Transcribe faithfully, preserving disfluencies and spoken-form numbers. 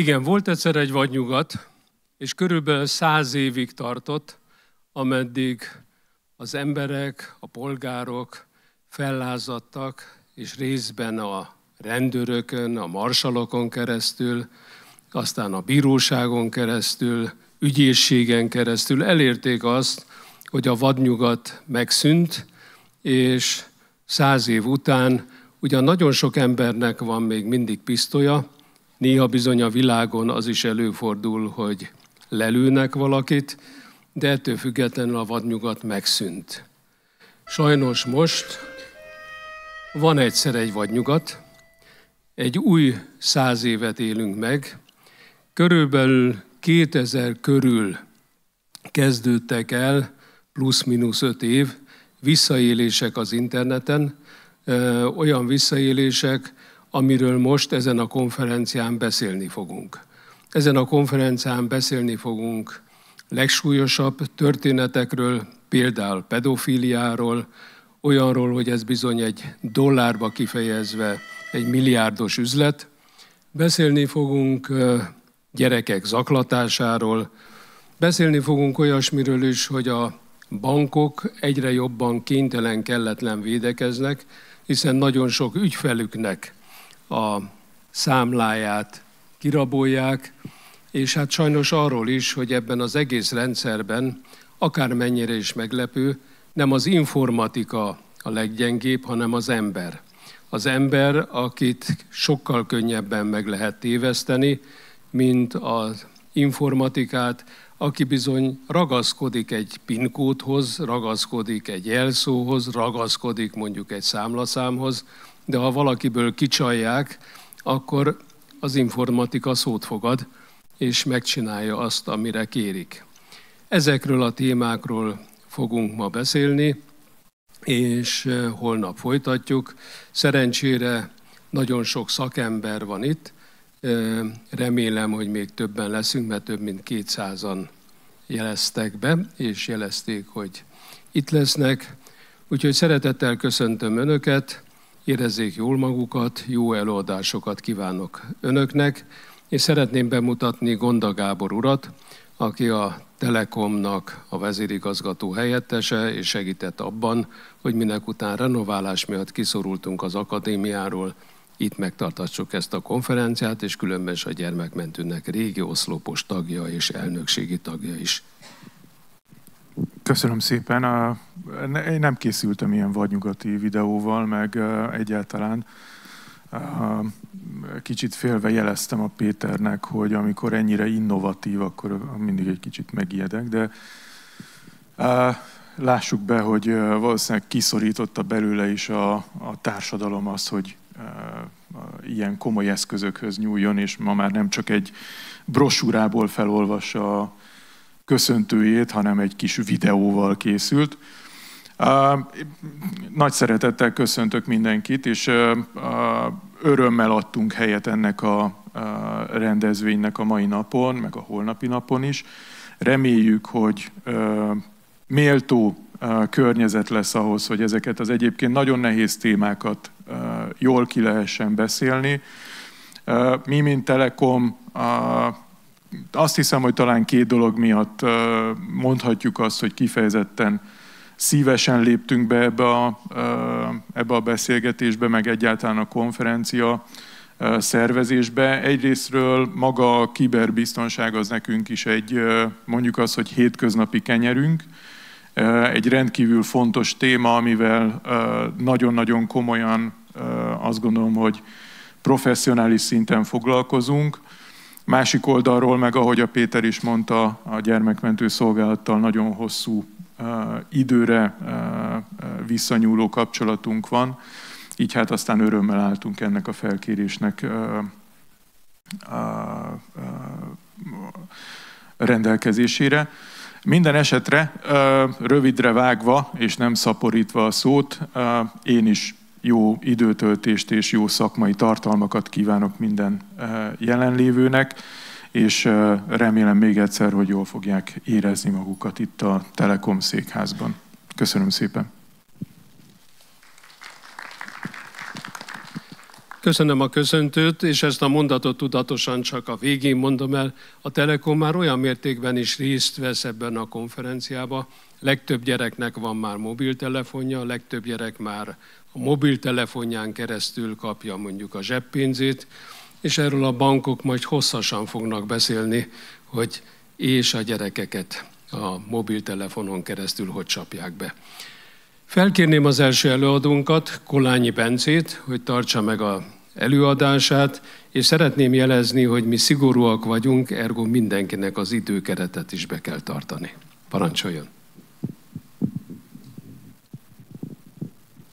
Igen, volt egyszer egy vadnyugat, és körülbelül száz évig tartott, ameddig az emberek, a polgárok fellázadtak, és részben a rendőrökön, a marsalokon keresztül, aztán a bíróságon keresztül, ügyészségen keresztül elérték azt, hogy a vadnyugat megszűnt, és száz év után ugyan nagyon sok embernek van még mindig pisztolya, néha bizony a világon az is előfordul, hogy lelőnek valakit, de ettől függetlenül a vadnyugat megszűnt. Sajnos most van egyszer egy vadnyugat, egy új száz évet élünk meg, körülbelül kétezer körül kezdődtek el, plusz-minusz öt év, visszaélések az interneten, olyan visszaélések, amiről most ezen a konferencián beszélni fogunk. Ezen a konferencián beszélni fogunk legsúlyosabb történetekről, például pedofíliáról, olyanról, hogy ez bizony egy dollárba kifejezve egy milliárdos üzlet. Beszélni fogunk gyerekek zaklatásáról, beszélni fogunk olyasmiről is, hogy a bankok egyre jobban kénytelen, kelletlen védekeznek, hiszen nagyon sok ügyfelüknek a számláját kirabolják, és hát sajnos arról is, hogy ebben az egész rendszerben, akármennyire is meglepő, nem az informatika a leggyengébb, hanem az ember. Az ember, akit sokkal könnyebben meg lehet téveszteni, mint az informatikát, aki bizony ragaszkodik egy PIN kódhoz, ragaszkodik egy jelszóhoz, ragaszkodik mondjuk egy számlaszámhoz, de ha valakiből kicsalják, akkor az informatika szót fogad, és megcsinálja azt, amire kérik. Ezekről a témákról fogunk ma beszélni, és holnap folytatjuk. Szerencsére nagyon sok szakember van itt, remélem, hogy még többen leszünk, mert több mint kétszázan jeleztek be, és jelezték, hogy itt lesznek. Úgyhogy szeretettel köszöntöm Önöket, érezzék jól magukat, jó előadásokat kívánok Önöknek, és szeretném bemutatni Gonda Gábor urat, aki a Telekomnak a vezérigazgató helyettese, és segített abban, hogy minek után renoválás miatt kiszorultunk az akadémiáról, itt megtartassuk ezt a konferenciát, és különben is a Gyermekmentőnek régi oszlopos tagja és elnökségi tagja is. Köszönöm szépen. Én nem készültem ilyen vadnyugati videóval, meg egyáltalán kicsit félve jeleztem a Péternek, hogy amikor ennyire innovatív, akkor mindig egy kicsit megijedek, de lássuk be, hogy valószínűleg kiszorította belőle is a, a társadalom az, hogy ilyen komoly eszközökhöz nyúljon, és ma már nem csak egy brosúrából felolvassa a köszöntőjét, hanem egy kis videóval készült. Nagy szeretettel köszöntök mindenkit, és örömmel adtunk helyet ennek a rendezvénynek a mai napon, meg a holnapi napon is. Reméljük, hogy méltó környezet lesz ahhoz, hogy ezeket az egyébként nagyon nehéz témákat jól ki lehessen beszélni. Mi, mint Telekom, azt hiszem, hogy talán két dolog miatt mondhatjuk azt, hogy kifejezetten szívesen léptünk be ebbe a, ebbe a beszélgetésbe, meg egyáltalán a konferencia szervezésbe. Egyrésztről maga a kiberbiztonság az nekünk is egy, mondjuk azt, hogy hétköznapi kenyerünk, egy rendkívül fontos téma, amivel nagyon-nagyon komolyan azt gondolom, hogy professzionális szinten foglalkozunk. Másik oldalról meg, ahogy a Péter is mondta, a gyermekmentő szolgálattal nagyon hosszú időre visszanyúló kapcsolatunk van, így hát aztán örömmel álltunk ennek a felkérésnek rendelkezésére. Minden esetre rövidre vágva és nem szaporítva a szót, én is jó időtöltést és jó szakmai tartalmakat kívánok minden jelenlévőnek, és remélem még egyszer, hogy jól fogják érezni magukat itt a Telekom székházban. Köszönöm szépen! Köszönöm a köszöntőt, és ezt a mondatot tudatosan csak a végén mondom el. A Telekom már olyan mértékben is részt vesz ebben a konferenciában. Legtöbb gyereknek van már mobiltelefonja, a legtöbb gyerek már a mobiltelefonján keresztül kapja mondjuk a zseppénzét, és erről a bankok majd hosszasan fognak beszélni, hogy és a gyerekeket a mobiltelefonon keresztül hogy csapják be. Felkérném az első előadónkat, Kolányi Bencét, hogy tartsa meg az előadását, és szeretném jelezni, hogy mi szigorúak vagyunk, ergo mindenkinek az időkeretet is be kell tartani. Parancsoljon!